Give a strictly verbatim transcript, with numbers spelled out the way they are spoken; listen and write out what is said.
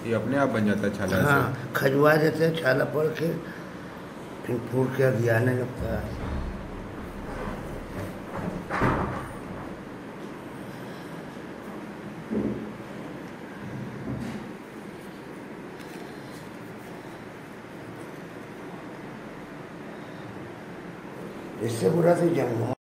ये अपने आप बन जाता है छाला ऐसे? हाँ, खजवा देते हैं छाला पड़ के, फिर फूट के अगियाने लगता है। इससे बुरा तो जंग